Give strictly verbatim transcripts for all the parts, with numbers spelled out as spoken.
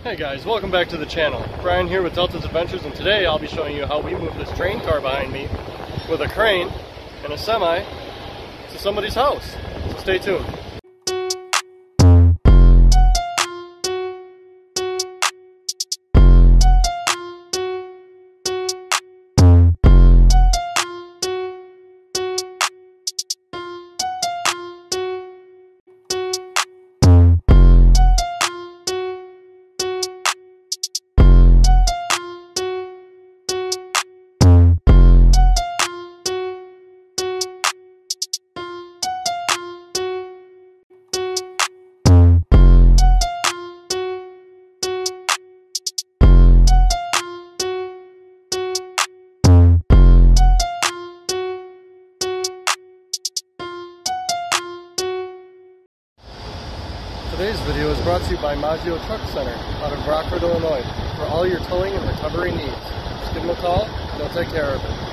Hey guys, welcome back to the channel. Brian here with Delta's Adventures, and today I'll be showing you how we move this train car behind me with a crane and a semi to somebody's house. So stay tuned. Today's video is brought to you by Maggio Truck Center out of Rockford, Illinois, for all your towing and recovery needs. Just give them a call, they'll take care of it.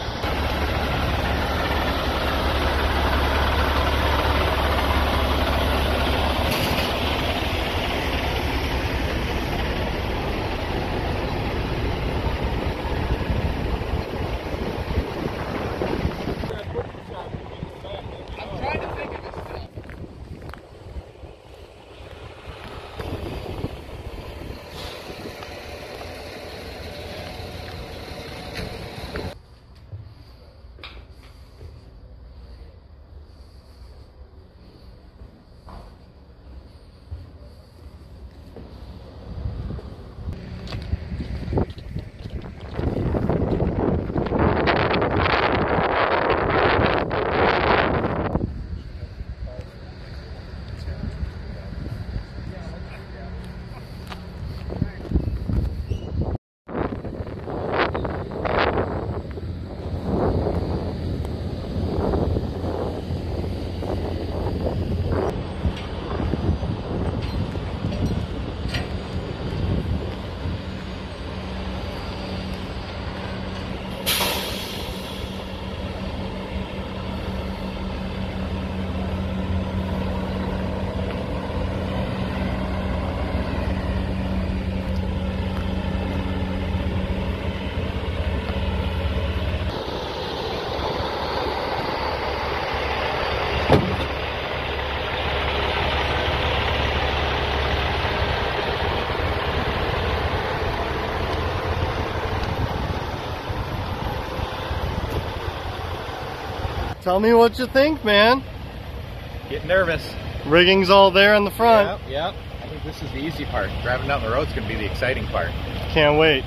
Tell me what you think, man. Get nervous. Rigging's all there in the front. Yep, yep. I think this is the easy part. Driving down the road's going to be the exciting part. Can't wait.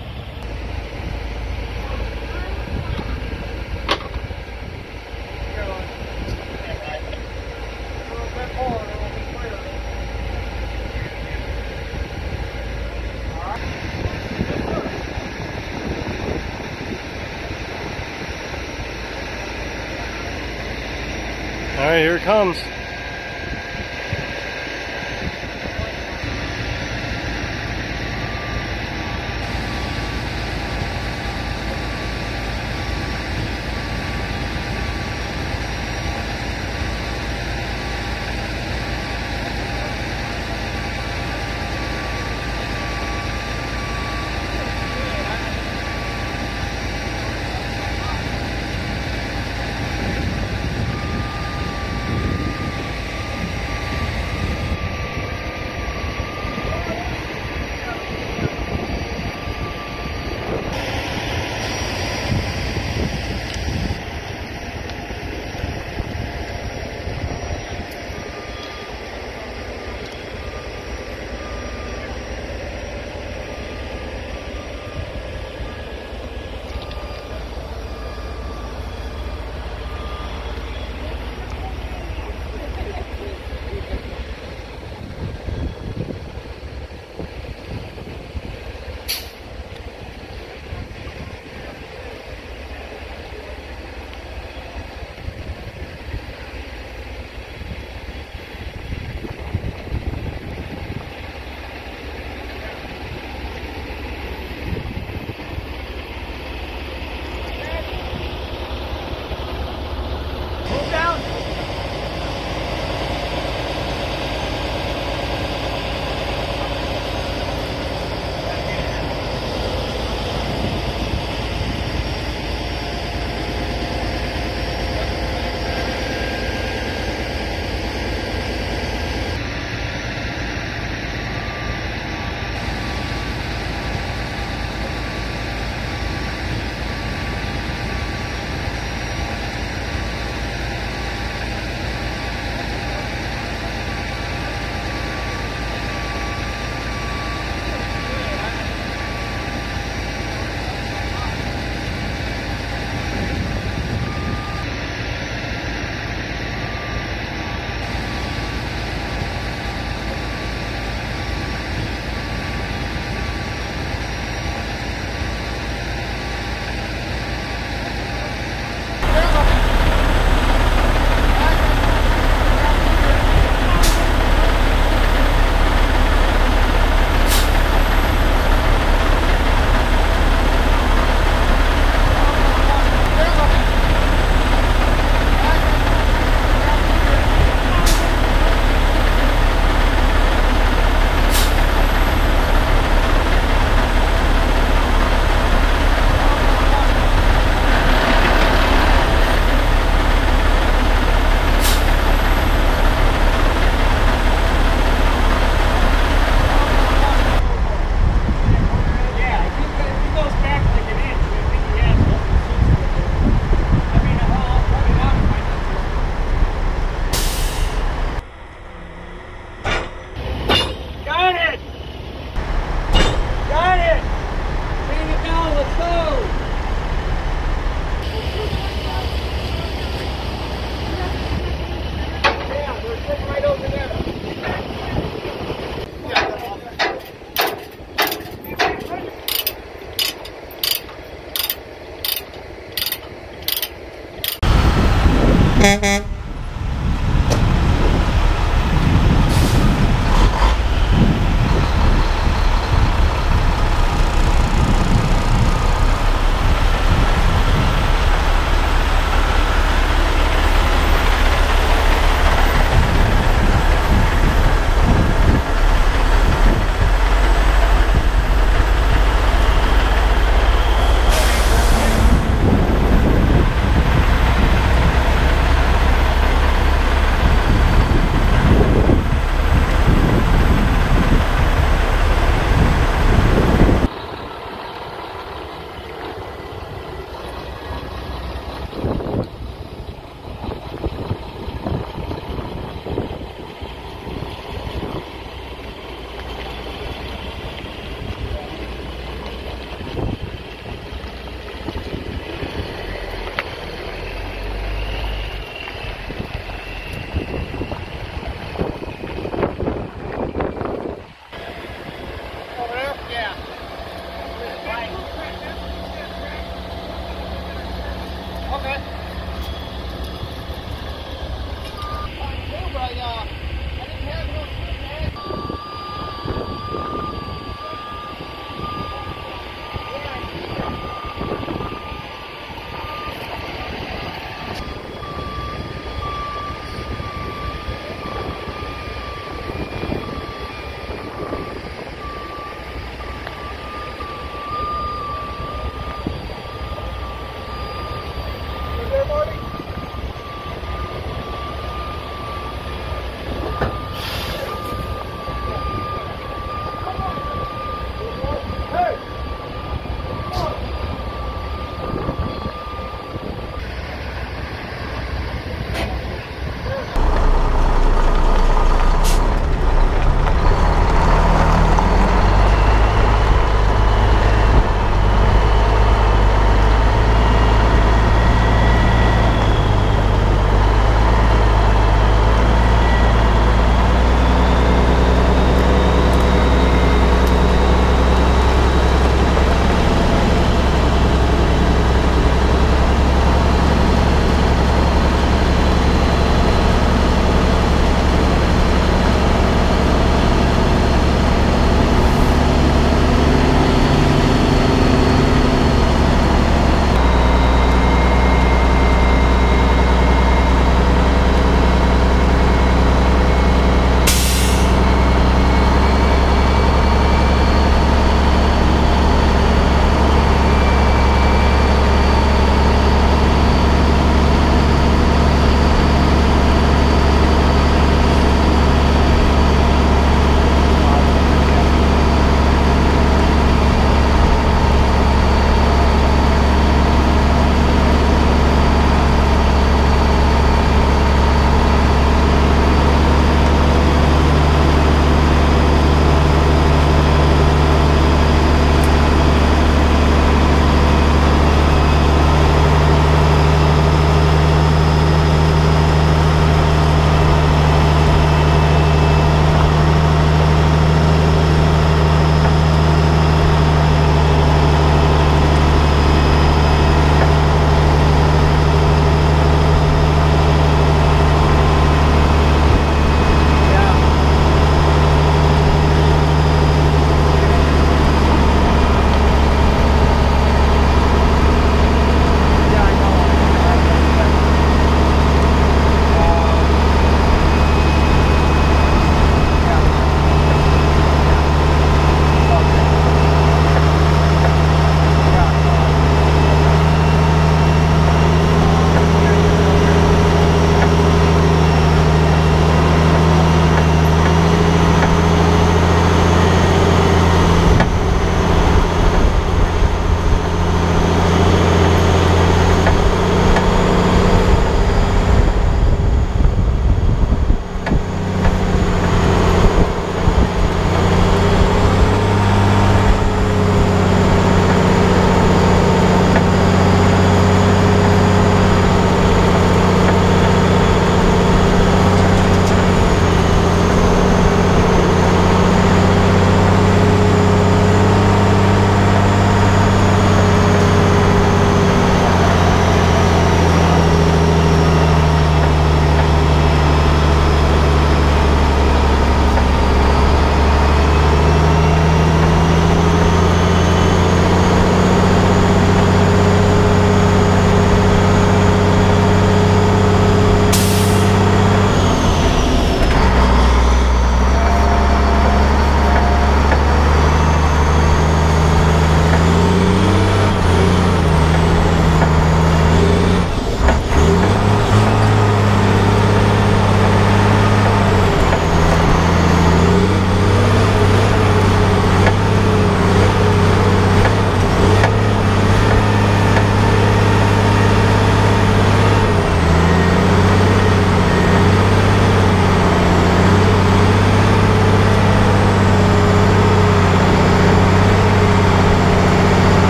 All right, here it comes.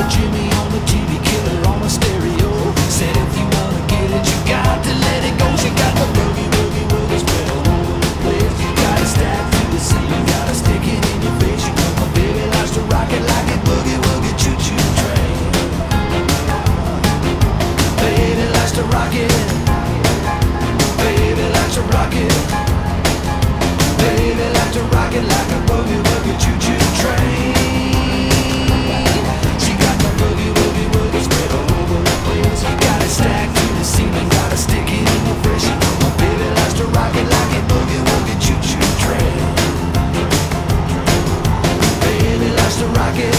Jimmy on the T V, Killer on the stereo. Said if you wanna get it, you got to let it go. She got the boogie, boogie, woogie spread all over the place. You gotta stack through the scene, you gotta stick it in your face. You know my baby likes to rock it like a boogie, woogie, choo-choo train. Baby likes to rock it. Baby likes to rock it. Baby likes to rock it like a boogie, woogie, choo-choo train. She got the boogie, woogie, woogie spread all over the place. You gotta stack through the scene, you gotta stick it in your face. You know my baby likes to rock it like a boogie, woogie, choo-choo train. Baby likes to rock it.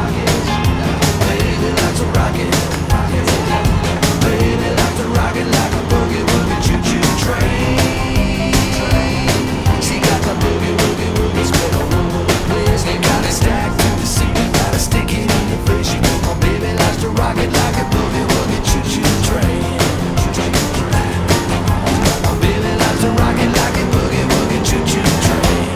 Baby likes to rock it. Baby likes to rock it like a boogie, woogie, choo-choo train. She got the boogie, woogie, woogie spread all over the place. You gotta stack through the scene, you gotta stick it in your face. You know my baby likes to rock it like a boogie, woogie, choo-choo train. My baby likes to rock it like a boogie, woogie, choo-choo train.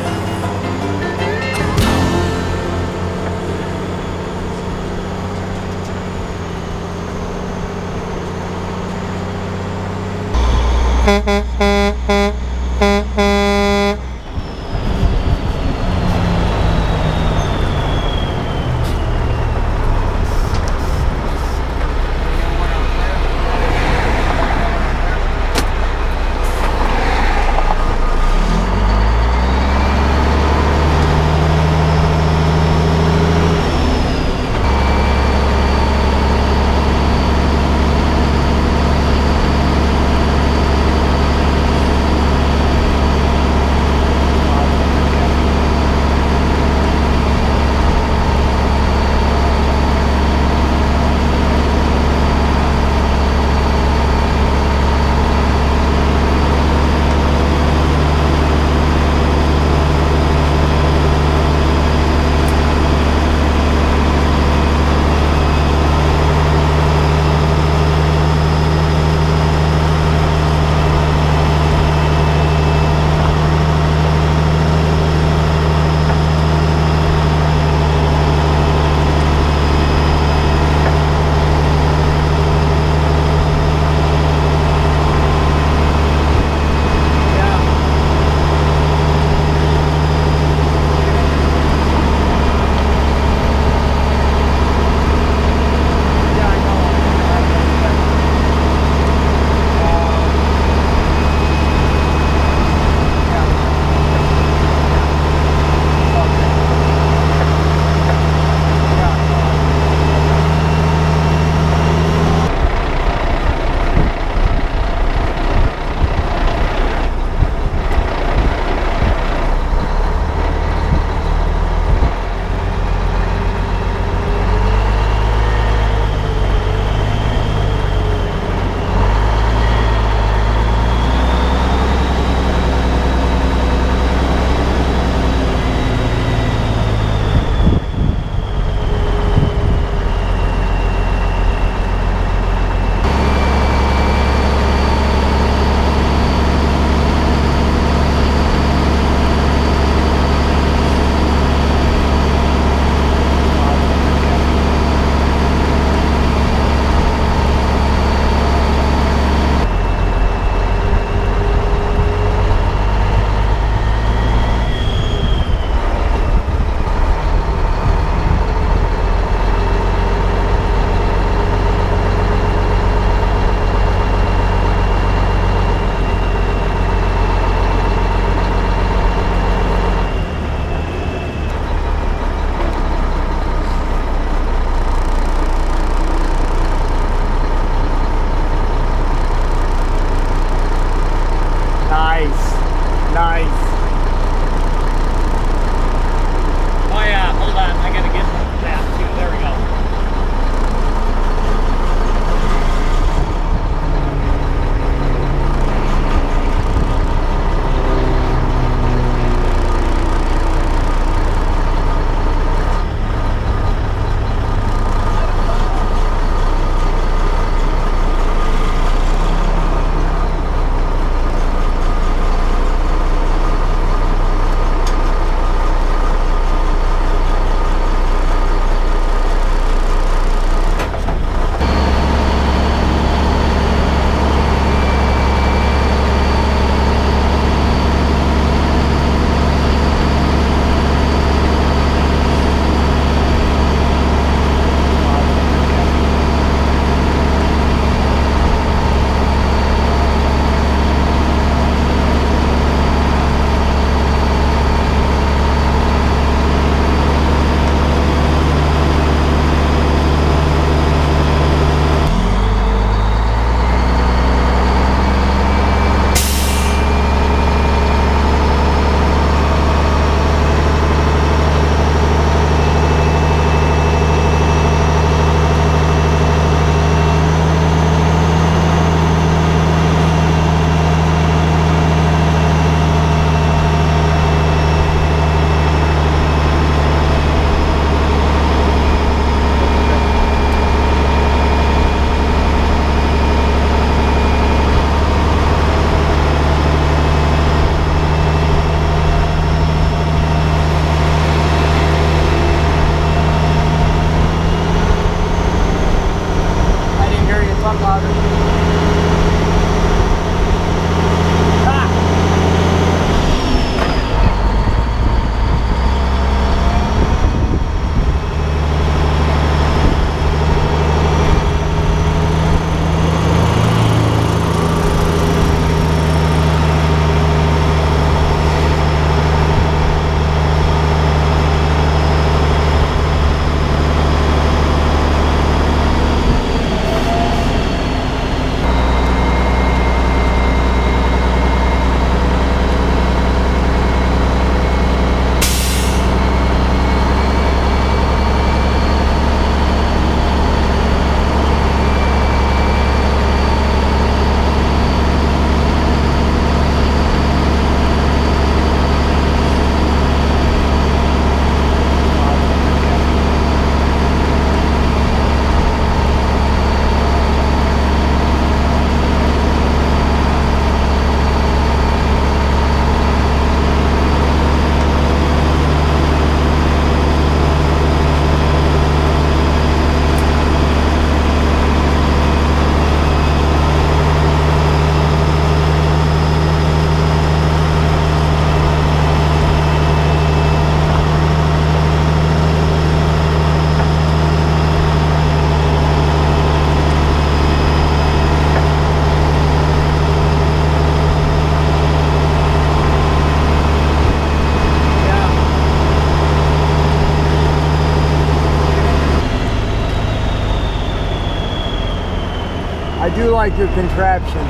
I do like your contraption.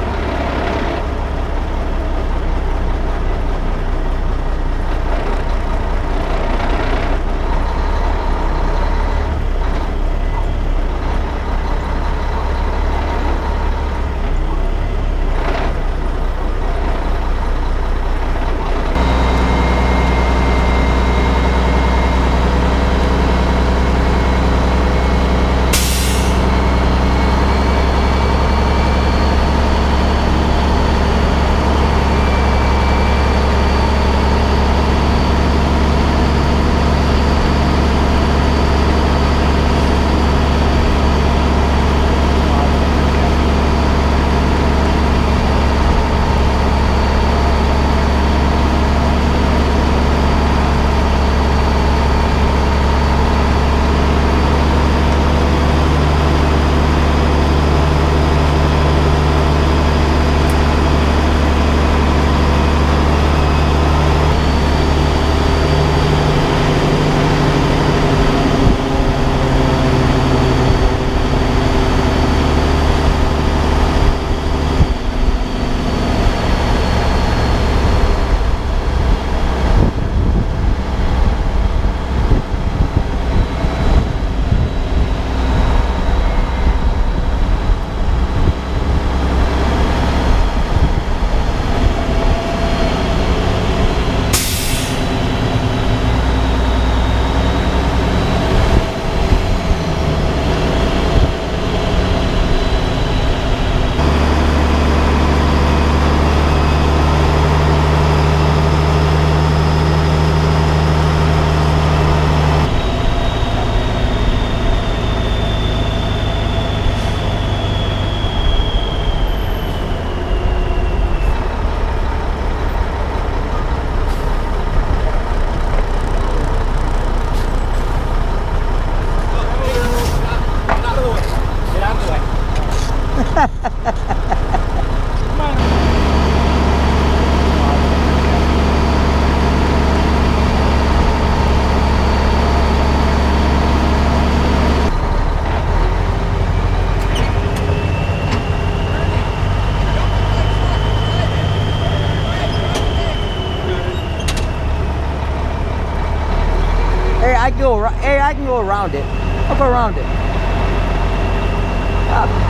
I can go. Hey, I can go around it. I'll go around it. Uh,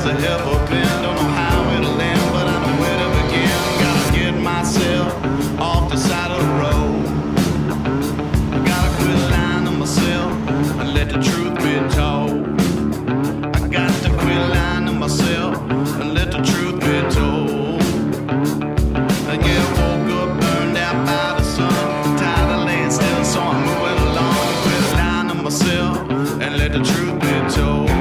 I ever been. Don't know how it'll end, but I know where to begin. Gotta get myself off the side of the road. I gotta quit lying to myself and let the truth be told. I got to quit lying to myself and let the truth be told. I get woke up, burned out by the sun, tired of laying still, so I'm moving along. Quit lying to myself and let the truth be told.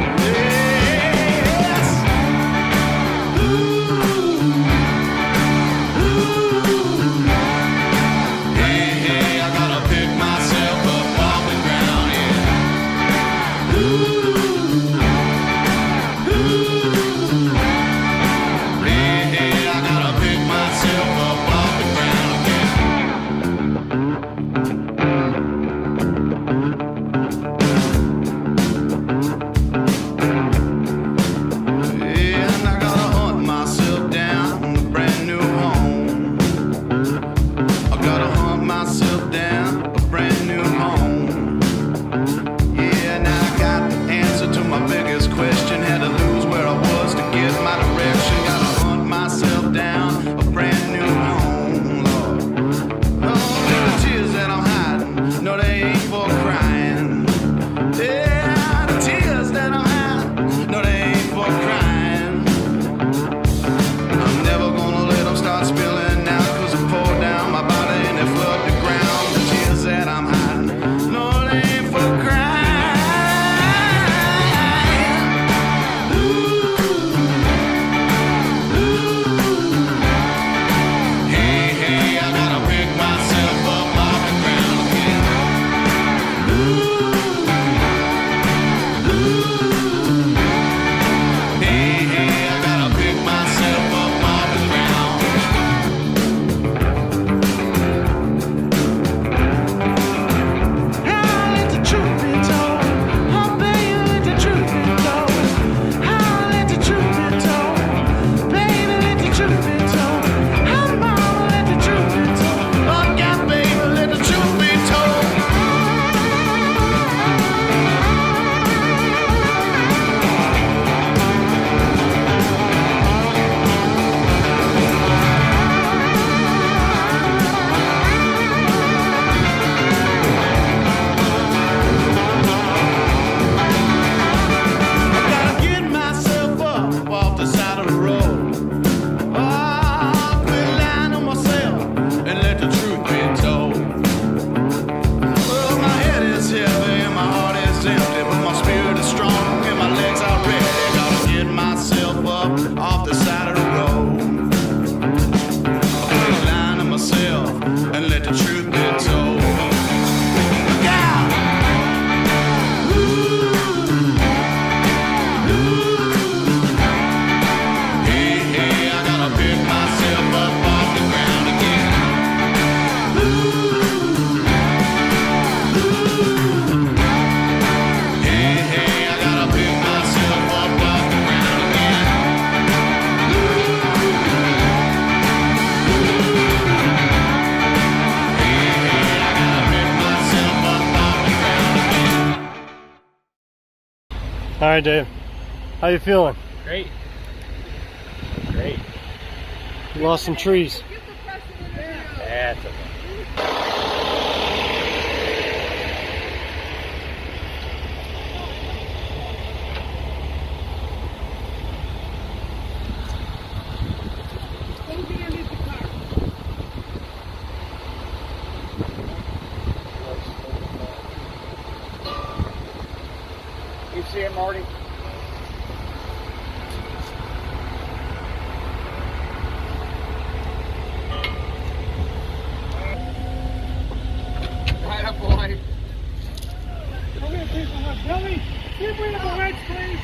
All right, Dave. How you feeling? Great. Great. You lost some trees. That's okay. You see it, Marty? Right up, boy. Come here, people. Billy, give me the wedge, please.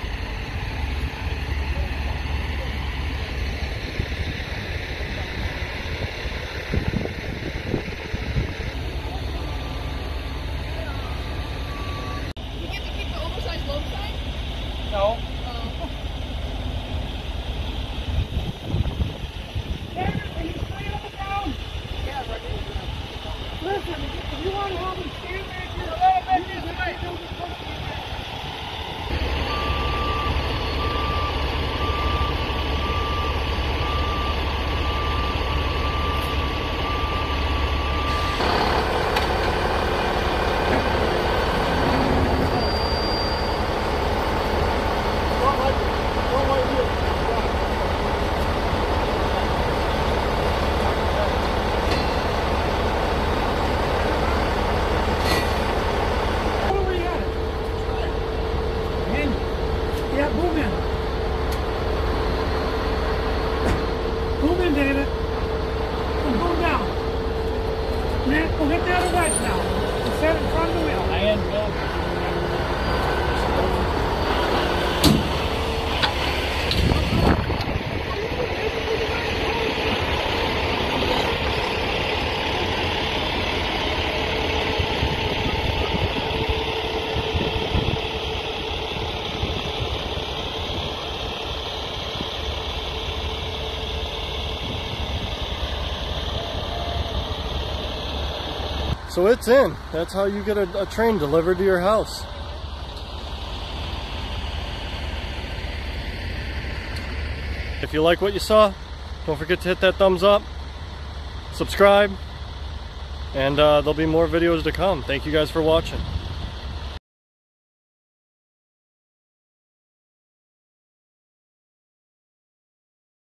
You get to keep the oversized load sign? on, David. We'll go down. Man, we'll get the other wedge now. And set it in front of the wheel. I am, yeah. So it's in. That's how you get a, a train delivered to your house. If you like what you saw, don't forget to hit that thumbs up, subscribe, and uh, there'll be more videos to come. Thank you guys for watching.